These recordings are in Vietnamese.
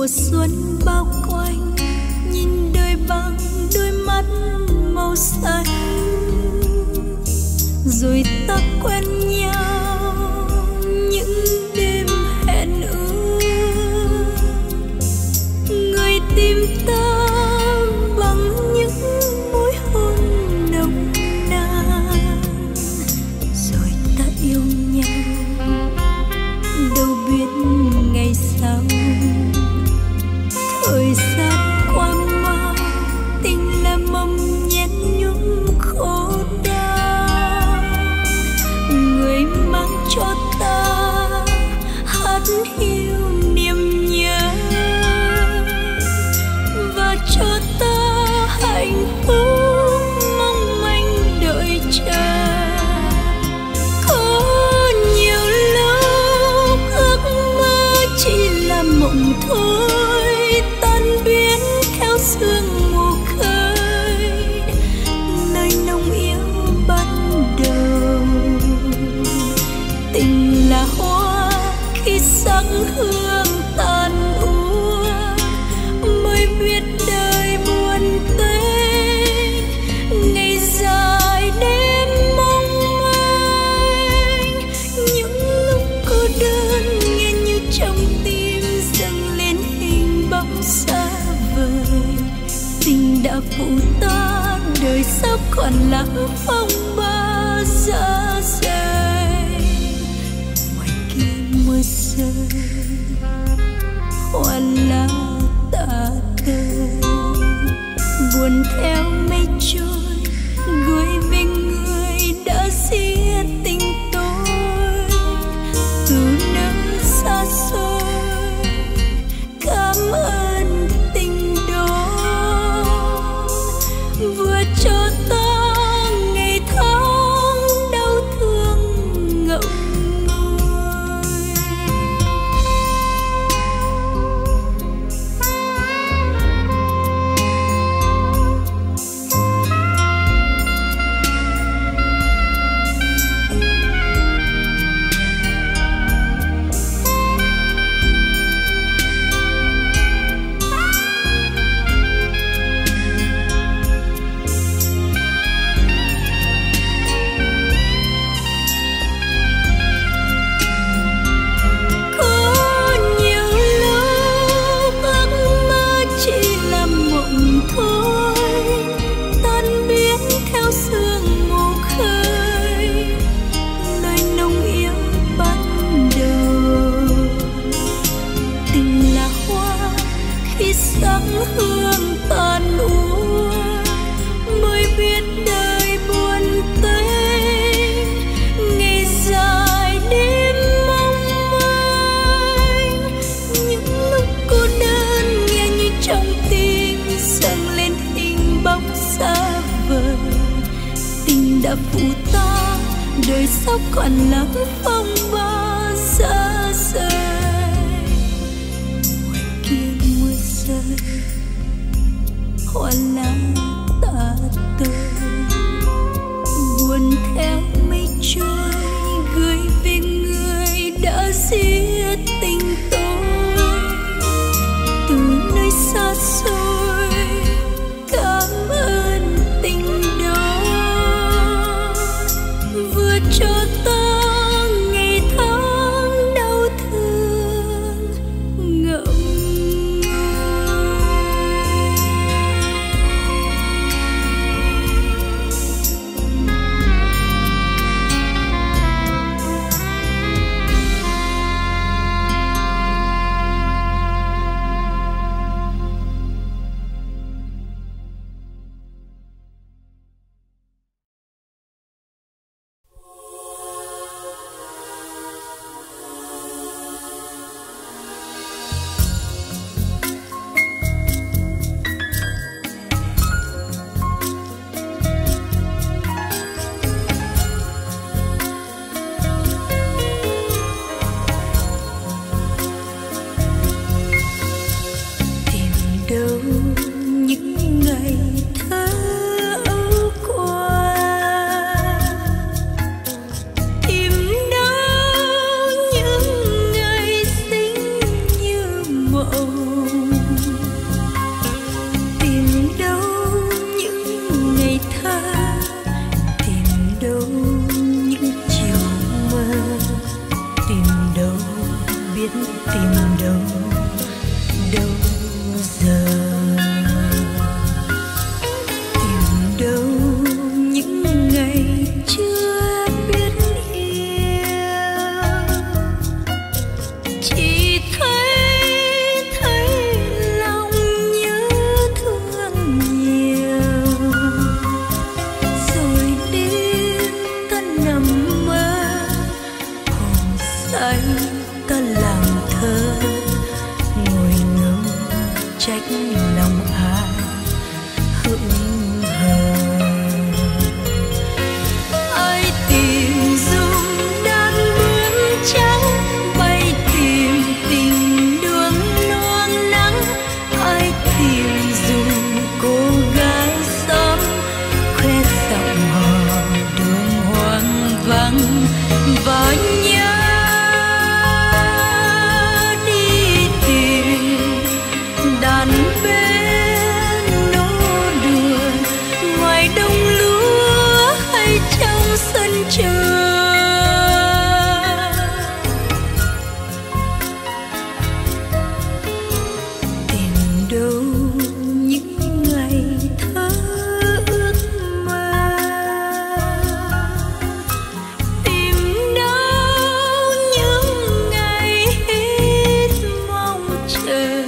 xuân bao quanh, nhìn đời bằng đôi mắt màu xanh. Rồi ta quen nhau những đêm hẹn ước, người tìm ta bằng những môi hôn nồng nàn. Rồi ta yêu nhau đâu biết ngày sau, thời gian qua mau, tình là mầm nhét nhung khổ đau. Người mang cho ta hát hiu niềm nhớ, và cho ta hạnh phúc mong manh đợi chờ. Có nhiều lúc ước mơ chỉ là mộng thôi, tan biến theo sương mù khơi, nơi nồng yêu ban đầu. Tình là hoa khi sắc hương tàn úa, mới biết đời buồn tênh, ngày dài đêm mong manh. Những lúc cô đơn nghe như trong tim dâng lên hình bóng xa vời. Tình đã phụ ta, đời sắp còn lắng phong ba xa rời. Ngoài kia mưa rơi, hoa lá tả tơi, buồn theo mây trôi, gửi về người đã giết tình tôi. Từ nơi xa xôi, cảm ơn tình đó vừa cho ta ngày tháng đau thương ngậm ngùi. Có nhiều lúc ước mơ chỉ là mộng thôi, tan biến theo sương mù khơi, lời nồng yêu ban đầu. Tình là hoa khi sắc hương tàn úa, mới biết đời buồn tênh, ngày dài đêm mong manh. Những lúc cô đơn nghe như trong tim dâng lên hình bóng xa vời. Tình đã phụ ta, đời sắp còn lắm phong ba xa rời. Ngoài kia mưa rơi, hoa lá tả tơi, buồn theo mây trôi, gửi về người đã giết tình tôi. Từ nơi xa xôi, cảm ơn tình đó vừa cho ta ngày tháng đau thương ngậm ngùi. mộng trách lòng ai hững hờ. Ai tìm dung đan bướm trắng bay tìm tình đường loang nắng. Ai tìm dùng cô gái xóm khoe giọng hò đường hoang vắng và nhớ đi tìm đàn bên nô đùa ngoài đồng lúa hay trong sân trường. Tìm đâu những ngày thơ ước mơ, tìm đâu những ngày hết mong chờ.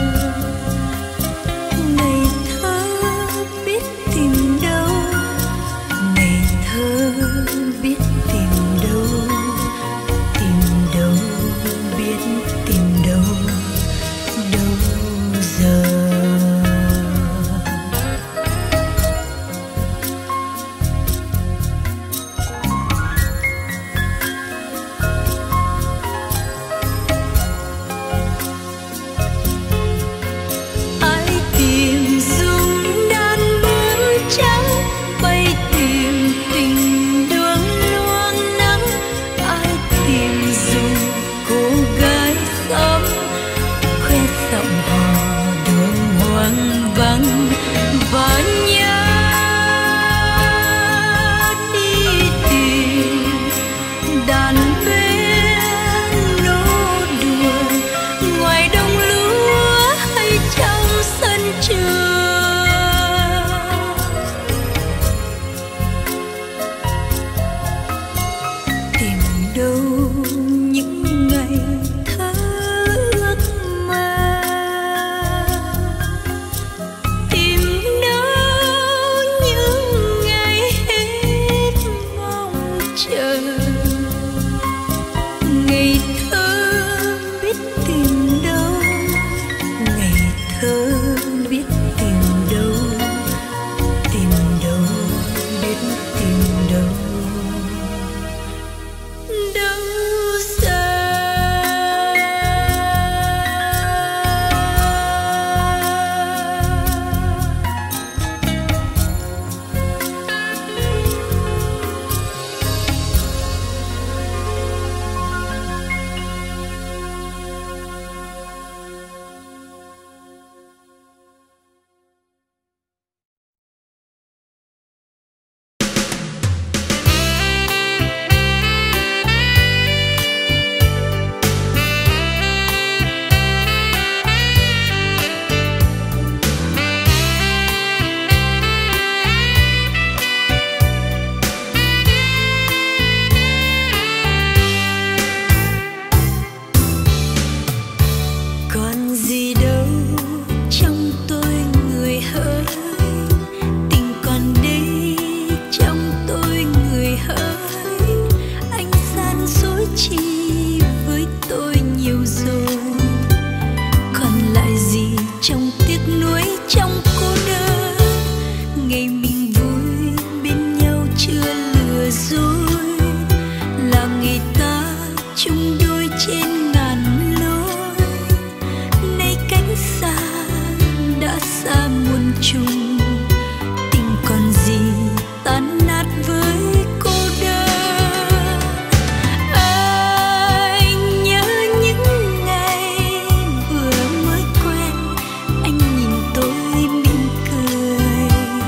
Ngày thơ biết tìm đâu, ngày thơ biết tìm đâu, tìm đâu biết tìm đâu, đâu giờ. Ai tìm dung đan bướm trắng bay tìm tình đường loang nắng. Ai tìm dùng cô gái xóm khoe giọng hò đường hoang vắng và nhớ đi tìm đàn bên nô đùa ngoài đồng lúa hay trong sân trường. Tìm đâu những ngày thơ ước mơ, tìm đâu những ngày hết mong chờ. Ngày thơ biết tìm đâu, ngày thơ biết tìm đâu, tìm đâu biết tìm đâu, đâu giờ. Còn gì đâu trong tôi người hỡi, tình còn đây trong tôi người hỡi. Anh gian dối chi với tôi nhiều rồi, còn lại gì trong tiếc nuối trong cô đơn. Ngày mình vui bên nhau chưa lừa dối, là ngày ta chung đôi trên ngàn lối. Nay cách xa đã xa muôn trùng, tình còn gì tan nát với cô đơn. Anh nhớ những ngày vừa mới quen, anh nhìn tôi mỉm cười.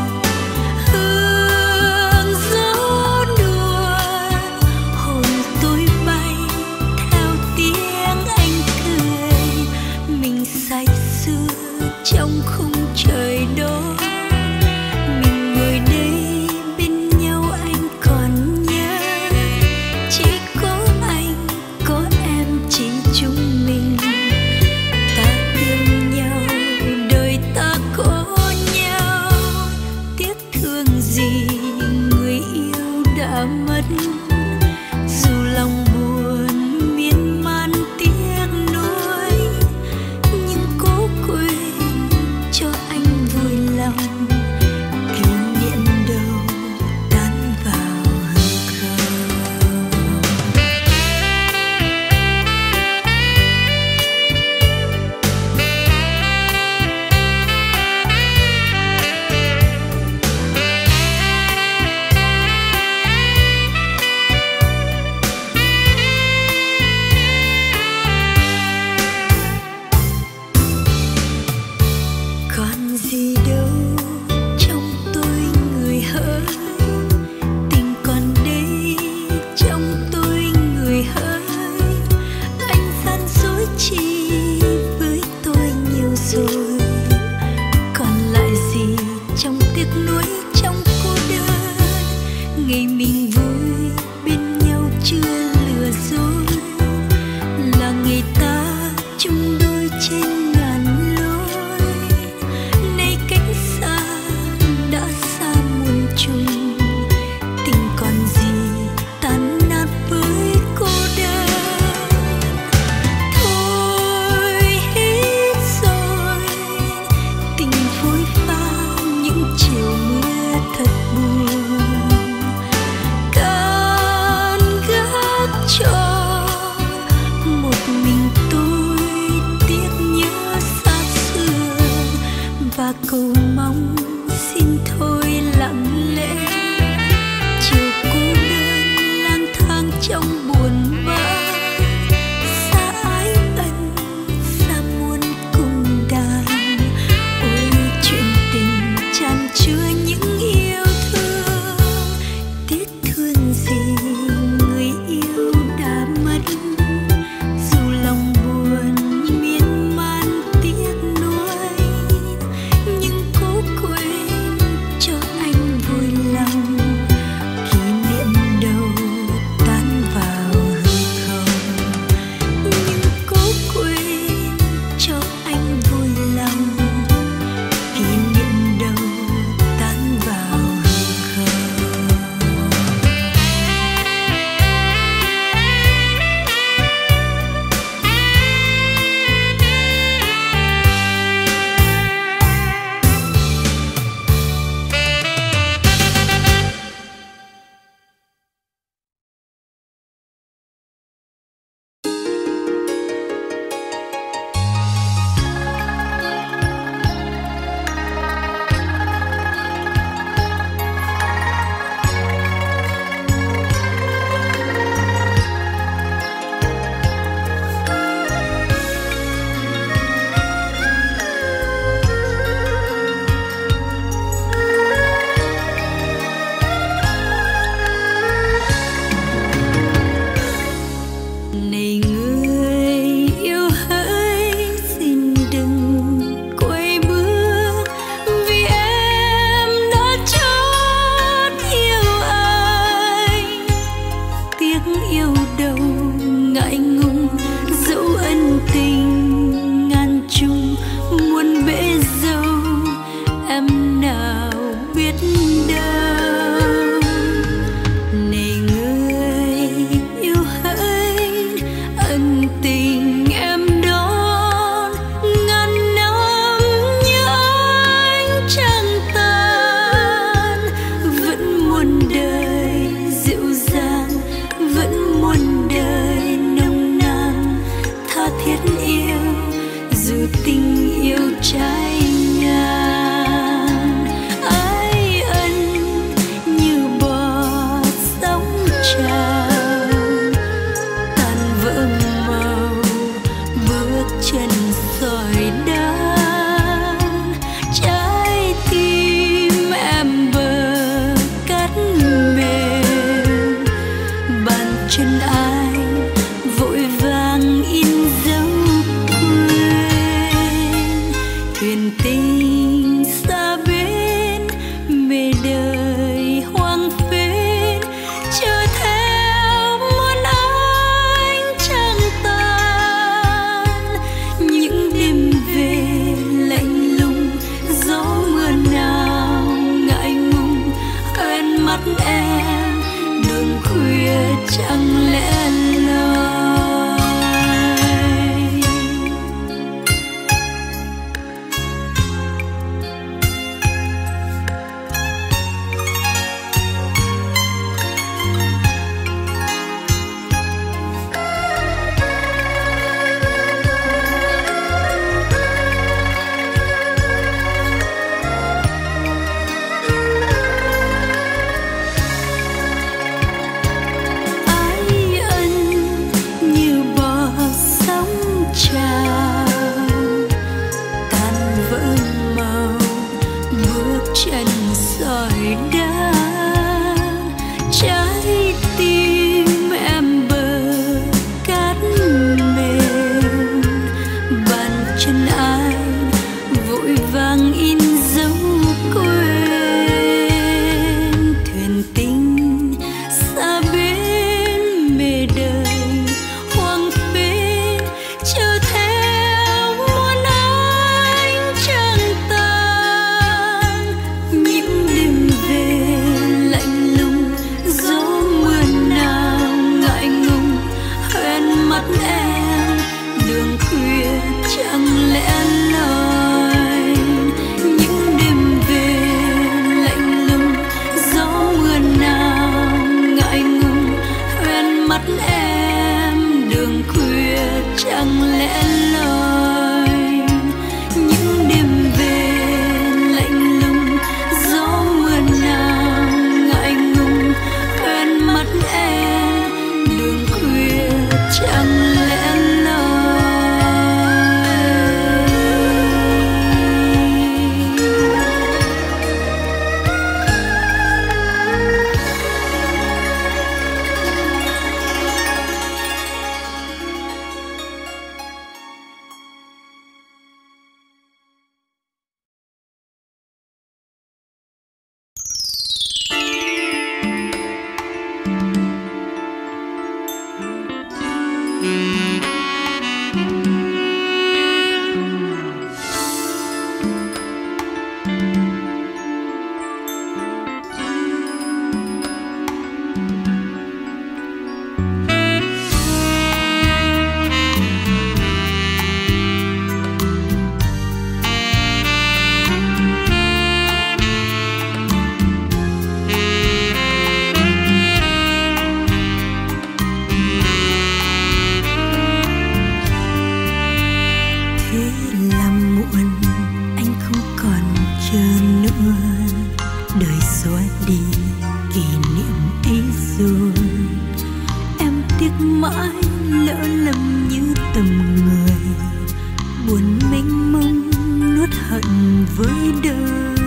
Hương gió đùa hồn tôi bay theo tiếng anh cười. Mình say sưa trong khung trời đó, mình ngồi đây bên nhau anh còn nhớ. Chỉ có anh có em chỉ chúng mình, ta yêu nhau đời ta có nhau. Tiếc thương gì người yêu đã mất, dù lòng buồn miên man tiếc nuối. Nhưng cố quên gì đâu trong tôi người hỡi, tình còn đây trong tôi người hỡi. Anh gian dối chi với tôi nhiều rồi, còn lại gì trong tiếc nuối, trong cô đơn. Ngày mình vui bên nhau chưa lừa dối, là ngày ta chung đôi trên ngàn lối. Nay cách xa đã xa muôn trùng, tình còn gì tan nát với cô đơn. Thôi hết rồi, tình phôi pha những chiều mưa thật buồn. Cạn gác cho một mình tôi tiếc nhớ xa xưa, và cầu mong xin thôi lặng lẽ. Chiều cô đơn lang thang trong buồn bã, xa ái ân xa muôn cùng đàn. Ôi chuyện tình tràn chứa những yêu thương, tiếc thương gì người yêu đã mất. Dù lòng buồn miên man tiếc nuối, nhưng cố quên cho anh vui lòng. Kỷ niệm đầu tan vào hư không, nhưng cố quên cho anh vui lòng. Kỷ niệm đầu tan vào hư không. Này người yêu hỡi, xin đừng quay bước, vì em đã chót yêu anh. Tiếc yêu đâu ngại ngùng, dẫu ân tình ngàn trùng muôn bể dâu, em nào biết đâu. Này người yêu hỡi, ân tình em đón ngàn năm nhớ anh chẳng tàn. Vẫn muôn đời dịu dàng, vẫn muôn đời nồng nàn, tha thiết yêu dù tình yêu trái ngang. Ái ân như bọt sóng trào, tan vỡ màu bước chân sỏi đá. Trái tim em bờ cát mềm, bàn chân ai vội vàng in dấu quên. Thuyền với đời.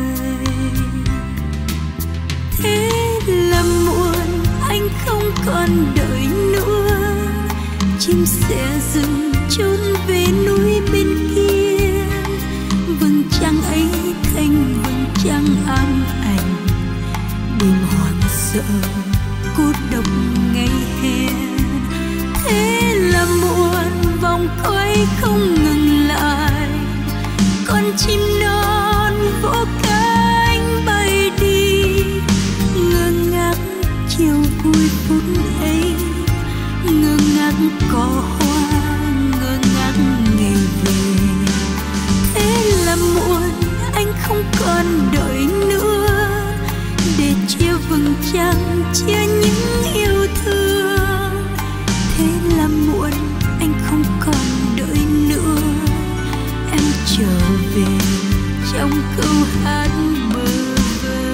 Thế là muộn, anh không còn đợi nữa, chim sẽ dừng trốn về núi bên kia. Vầng trăng ấy thanh vầng trăng ám ảnh, đêm hoang sợ cô độc ngày hè. Thế là muộn, vòng quay không ngừng lại, con chim non vỗ cánh bay đi. Ngơ ngác chiều vui phút ấy, ngơ ngác có hoa, ngơ ngác ngày về. Thế là muộn, anh không còn đợi nữa, để chia vầng trăng, chia những yêu thương. Thế là muộn, anh không còn đợi nữa, em trở về trong câu hát bơ vơ.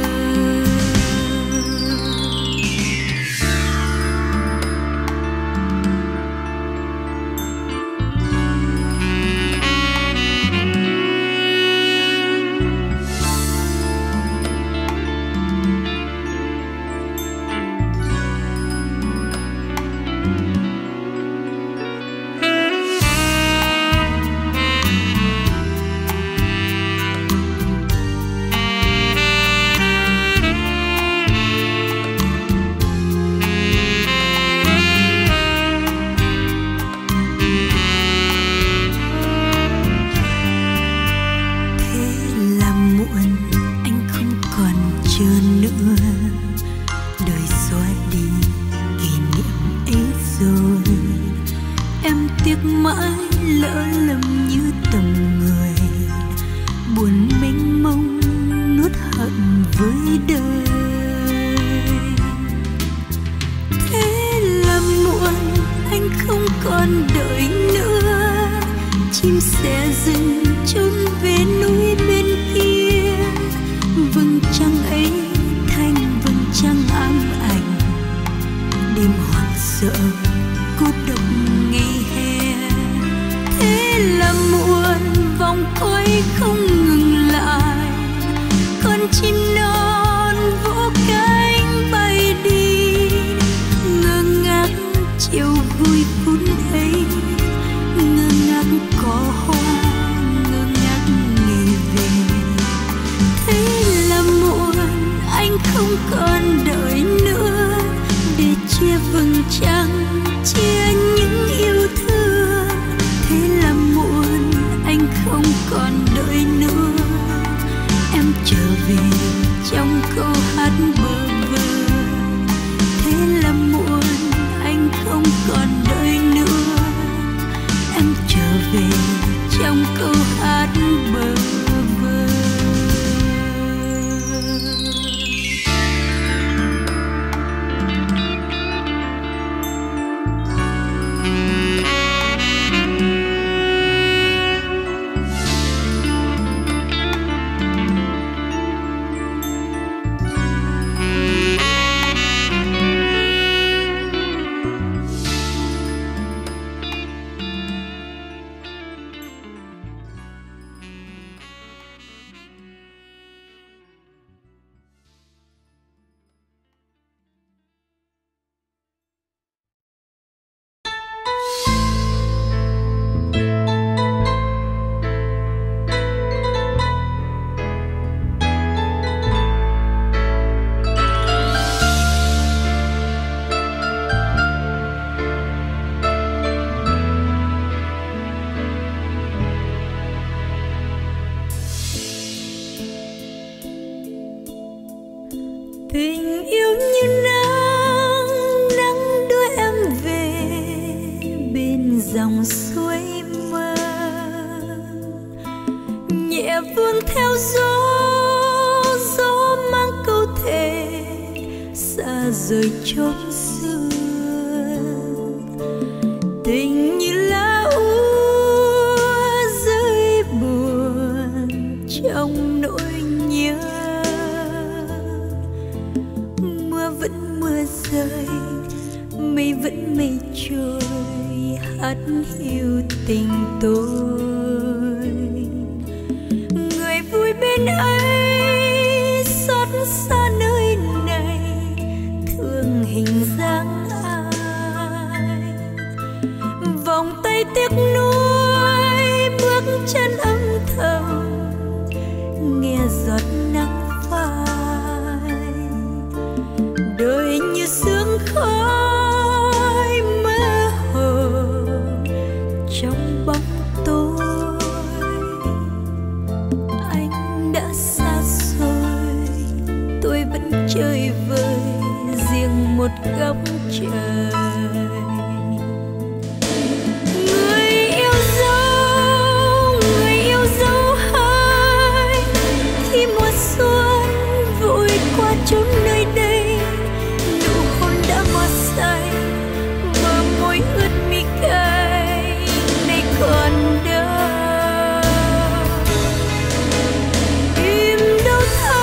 Tình yêu như nắng đưa em về bên dòng suối mơ, nhẹ vương theo gió mang câu thề xa rời chốn xưa. Tình như lá úa rơi buồn trong nỗi nhớ, mưa rơi, mây vẫn mây trôi, hát hiu tình tôi. Người ấy xót xa nơi này, thương hình dáng ai. Vòng tay tiếc nuối bước chân âm thầm, nghe giọt nắng phai. Đời như sương khói mơ hồ trong bóng tối. Anh đã xa xôi, tôi vẫn chơi vơi riêng một góc trời. Người yêu dấu hơi khi mùa xuân vội qua chốn nơi đây. Nụ hôn đã hoa say, bờ môi ướt mi cay, nay còn đâu. Tìm đâu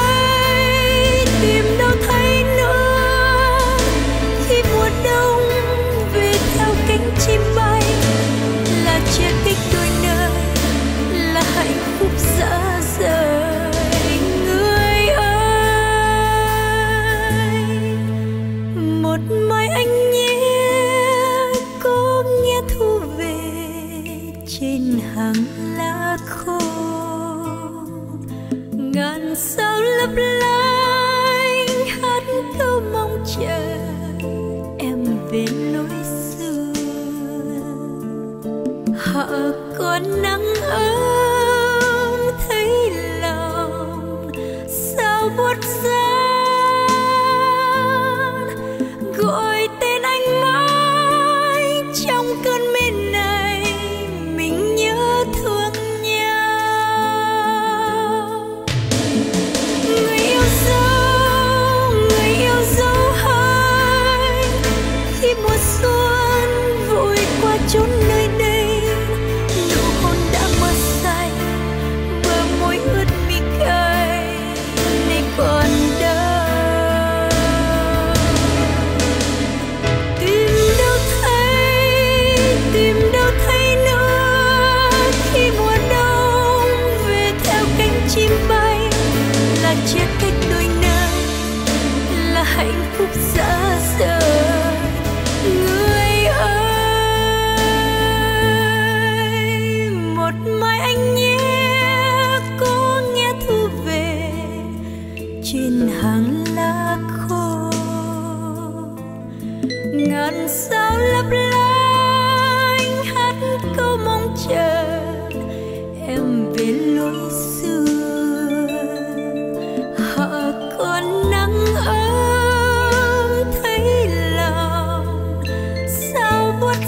thấy nữa khi mùa đông về theo cánh chim bay. Là chia cách đôi nơi, là hạnh phúc dã rời. Người ơi, một mai anh nhé có nghe thu về trên hàng lá khô. Ngàn sao lấp lánh hát câu mong chờ em về lối xưa. Họ có nắng ấm thấy lòng sao buốt rát, gọi tên anh mãi trong cơn mê này. Mình nhớ thương nhau. Người yêu dấu hơi khi mùa xuân vội qua chốn nơi đây. Nụ hôn đã mơ say, bờ môi ướt mi cay, nay còn đâu. Tìm đâu thấy nữa khi mùa đông về theo cánh chim bay. Là chia cách đôi nơi, là hạnh phúc dã rời. Người ơi, một mai anh nhé có nghe thu về trên hàng lá khô. Ngàn sao lấp lánh hát câu mong chờ em về lối xưa. Họ còn nắng ấm thấy lòng sao buốt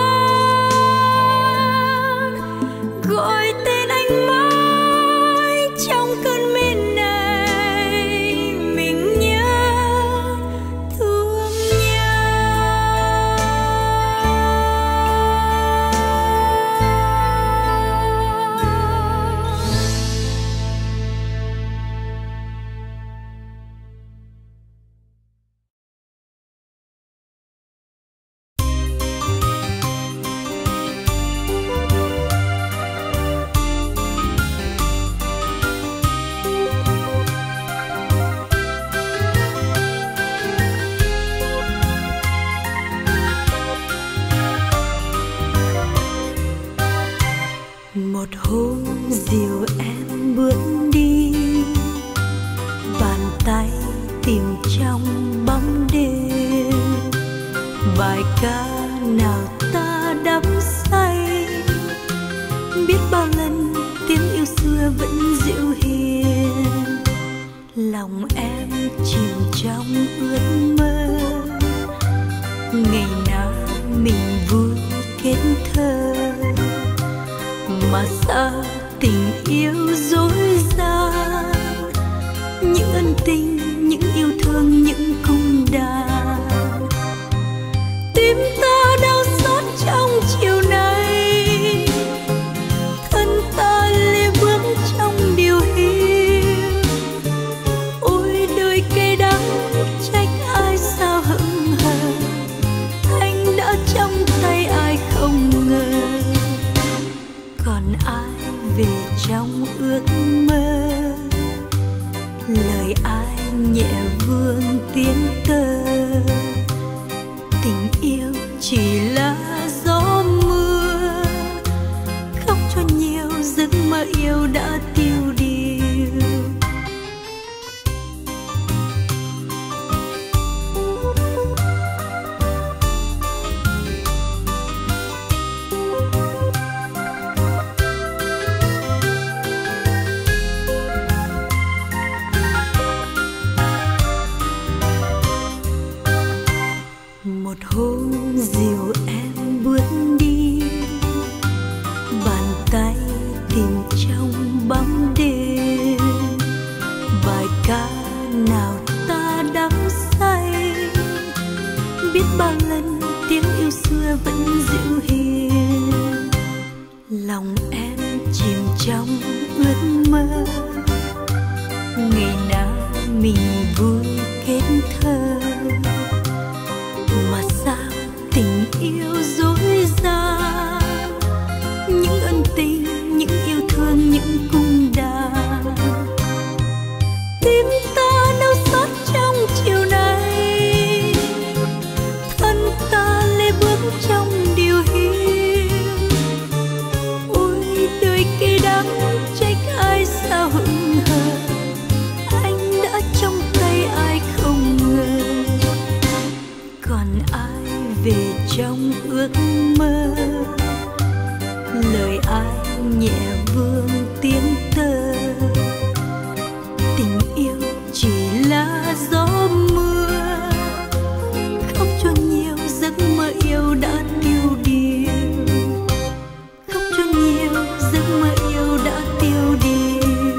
rát, gọi tên anh mãi trong cơn mê này. Mình nhớ thương nhau. Một hôm dìu em bước đi, bàn tay tìm trong bóng đêm. Bài ca nào ta đắm say, biết bao lần tiếng yêu xưa vẫn dịu hiền. Lòng em chìm trong ước mơ, ngày nào mình vui kết thơ. Mà sao tình yêu dối gian, những ân tình, những yêu thương, những cung đàn. Tim ta đau xót trong chiều nay, thân ta lê bước trong điều hiu. Ôi đời cay đắng trách ai sao hững hờ, anh đã trong tay ai không ngờ. Còn ai về trong ước mơ, lời ai nhẹ vương tiếng tơ. Tình yêu chỉ là gió mưa, khóc cho nhiều giấc mơ yêu đã tiêu điều. Một hôm dìu em bước đi, bàn tay tìm trong bóng đêm bài ca nào ta đắm say. Biết bao lần tiếng yêu xưa vẫn dịu hiền, lòng em chìm trong ước mơ. Ngày nào mình vui kết thơ, mà sao tình yêu dối gian. Những ân tình, những yêu thương, những cung đàn. Tim ta đau xót trong chiều nay, thân ta lê bước trong điều hiu. Ôi đời cây đắng trách ai sao hững hờ, anh đã trong tay ai không ngờ. Còn ai về trong ước mơ, lời ai nhẹ vương tiếng tơ. Tình yêu chỉ là gió mưa, khóc cho nhiều giấc mơ yêu đã tiêu điều. Khóc cho nhiều giấc mơ yêu đã tiêu điều.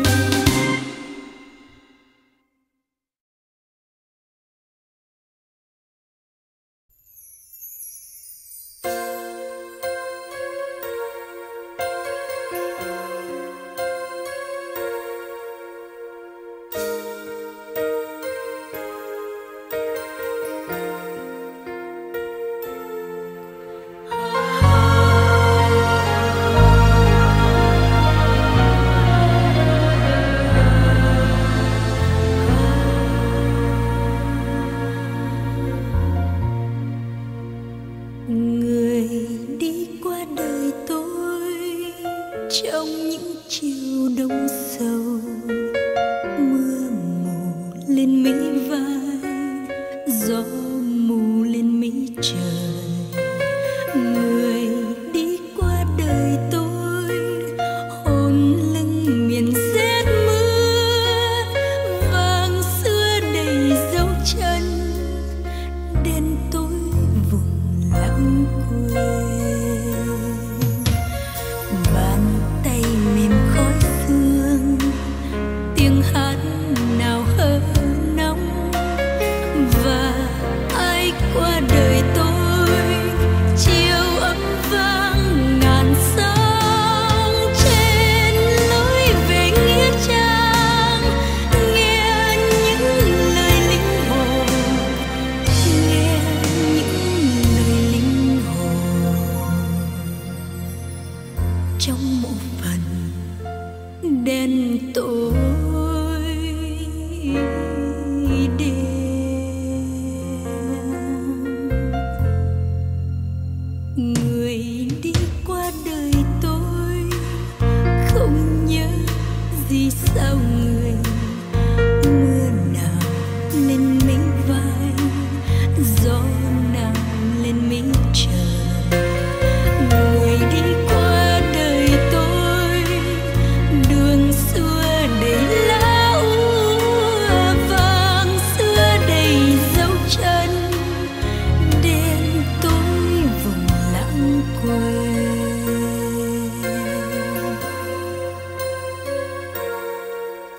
Người đi qua đời tôi trong những chiều đông sâu, mưa mù lên mí vai, gió mù lên mí trời. Người đi qua đời tôi, hồn lưng miền rét mưa, vàng xưa đầy dấu chân, đen tối vùng lãng quên. Bàn tay mềm khói sương, tiếng hát nào hơ nóng. Và ai qua đời tôi, chiều ấm vang ngàn sóng. Trên lối về nghĩa trang, nghe những lời linh hồn, nghe những lời linh hồn. Trong một phần đen tối đêm. Người đi qua đời tôi, không nhớ gì sao người. Mưa nào lên mấy vai, gió nào lên mấy trời. Người đi qua đời tôi, đường xưa đầy lá úa, vàng xưa đầy dấu chân, đen tối vùng lãng quên.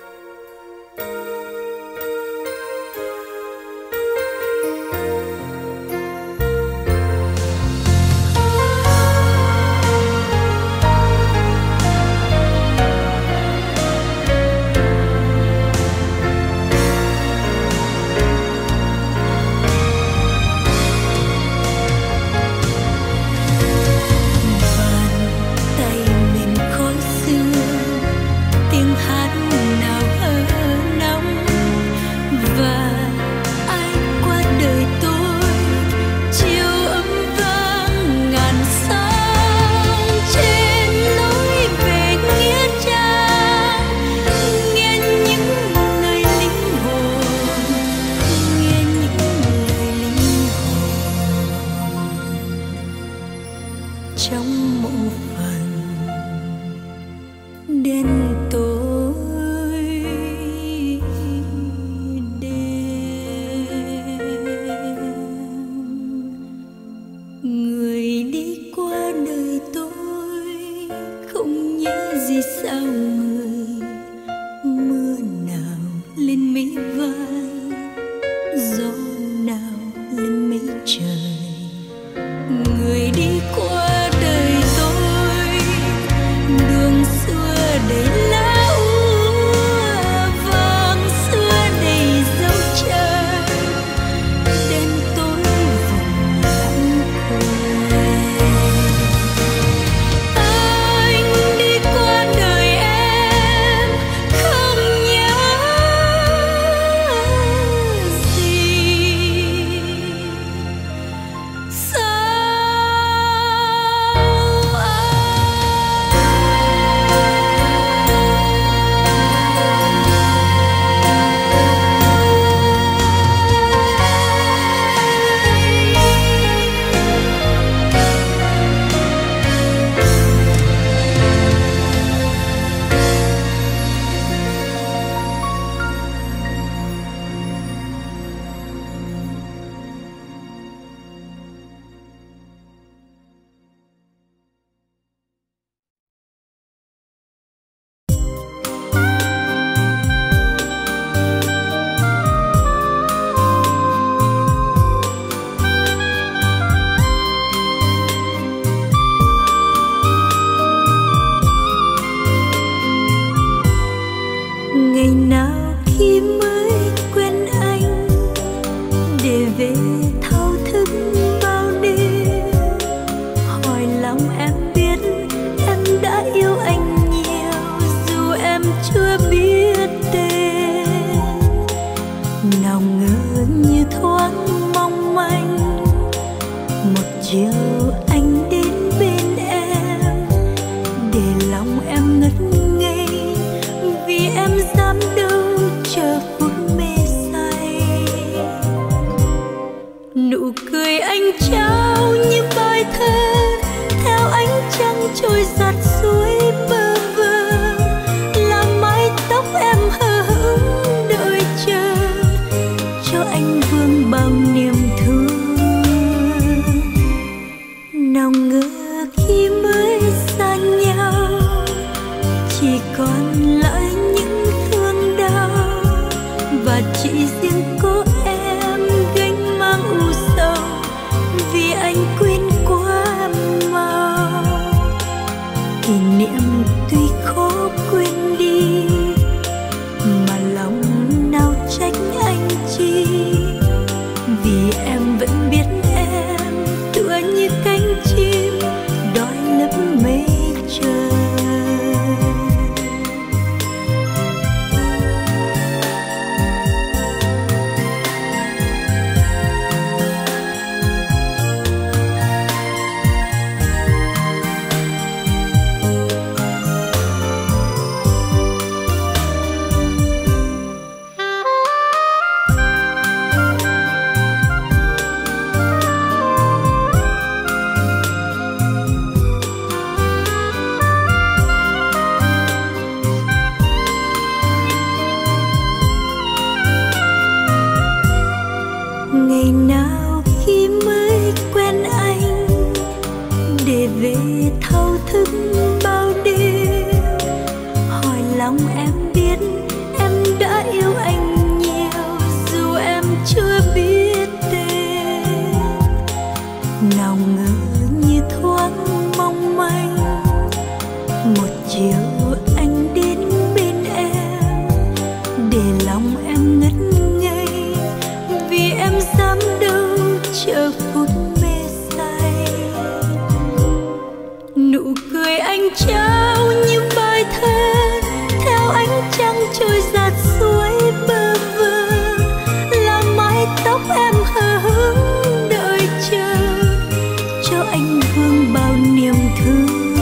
chưa biết tên. Nào ngờ như thoáng mong manh, một chiều anh đến bên em, để lòng em ngất ngây, vì em dám đâu chờ phút mê say. Nụ cười anh trao như bài thơ, theo ánh trăng trôi giặt suối bơ vơ, làm mái tóc em hờ hững đợi chờ, cho anh vương bao niềm thương. Nào ngờ khi mới xa nhau, chỉ còn lại những thương đau, và chỉ riêng có em gánh mang u sầu, vì anh quên quá mau. Kỷ niệm tuy khó quên đi, mà lòng nào trách anh chi, vì em vẫn biết em tựa như cánh chim đói lấp mây trời. Ngày nào khi mới quen anh, để về thao thức bao đêm, hỏi lòng em biết em đã yêu anh nhiều, dù em chưa biết tên. Nào ngờ như thoáng mong manh, một chiều anh đến bên em, để lòng em ngất ngây, vì em dám đâu chờ phút mê say. Nụ cười anh trao như bài thơ, theo ánh trăng trôi giạt suối bơ vơ, làm mái tóc em hờ hững đợi chờ, cho anh vương bao niềm thương.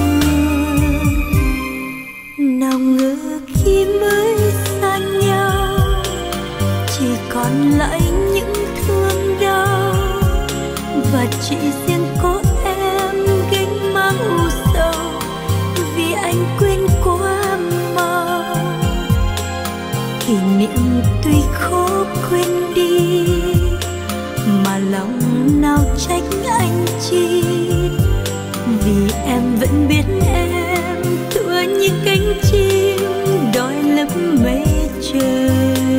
Nào ngờ khi mới xa nhau, chỉ còn lại những thương đau, và chỉ riêng có em gánh mang u sầu, vì anh quên quá mau. Kỷ niệm tuy khó quên đi, mà lòng nào trách anh chi, vì em vẫn biết em tựa như cánh chim đói lấp mây trời.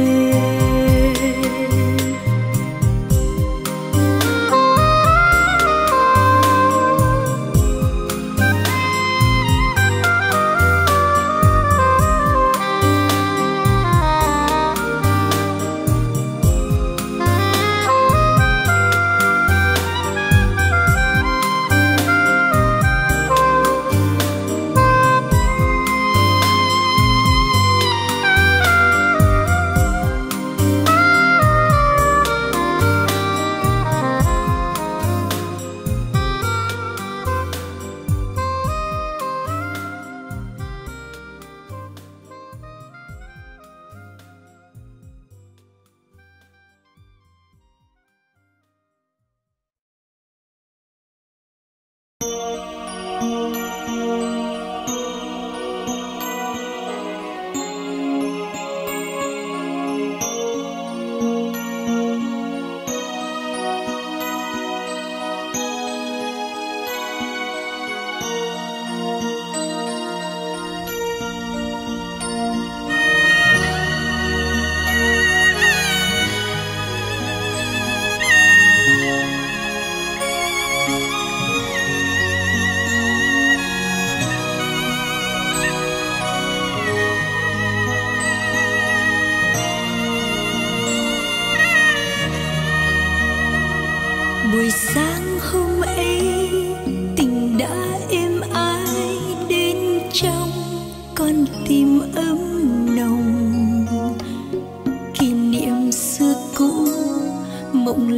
Buổi sáng hôm ấy tình đã êm ái đến trong con tim ấm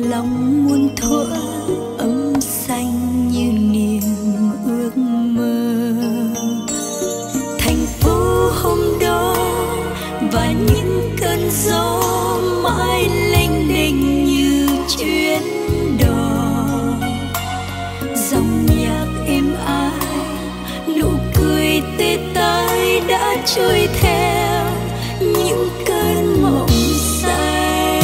mộng lòng muôn thuở ấm xanh như niềm ước mơ. Thành phố hôm đó và những cơn gió mãi lênh đênh như chuyến đò, dòng nhạc êm ái, nụ cười tê tái đã trôi theo những cơn mộng say.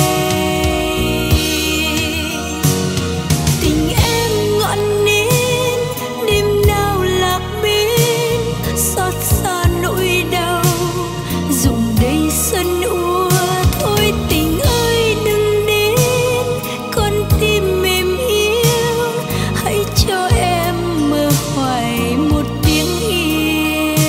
Tình em ngọn nến đêm nào lạc bên, xót xa nỗi đau dùng đầy sân úa. Thôi tình ơi đừng đến, con tim mềm yếu, hãy cho em mơ hoài một tiếng yêu.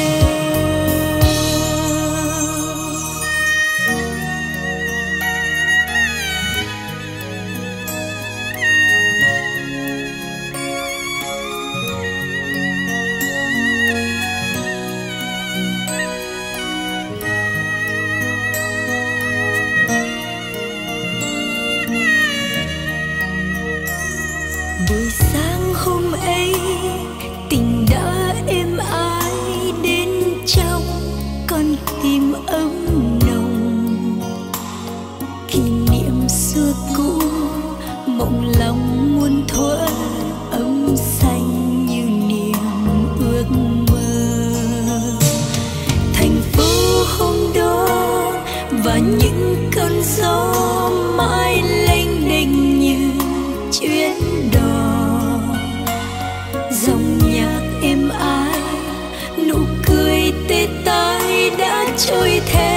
Buổi sáng hôm ấy tình đã êm ái đến trong con tim ấm nồng. Kỷ niệm xưa cũ mộng lòng muôn thuở ấm xanh như niềm ước mơ. Thành phố hôm đó và những cơn gió mãi lênh đênh như chuyến đò, dòng nhạc êm ái, nụ cười tê tái đã trôi theo